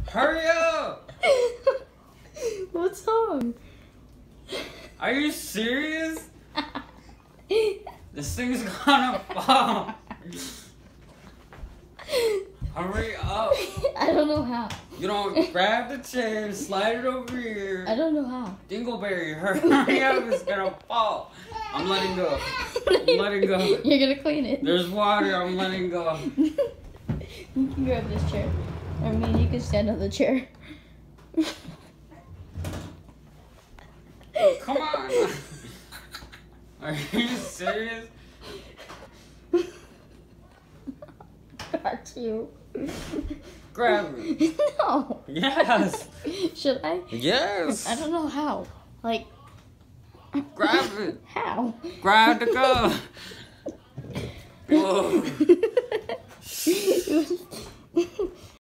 Hurry up! What's wrong? Are you serious? This thing's gonna fall. Hurry up. I don't know how. You don't grab the chair, slide it over here. I don't know how. Dingleberry, hurry up, it's gonna fall. I'm letting go. I'm letting go. You're gonna clean it. There's water, I'm letting go. You can grab this chair. I mean, you can stand on the chair. Come on. Are you serious? Got you. Grab it. No. Yes. Should I? Yes. I don't know how. Like. Grab it. How? Grab the gun. Whoa.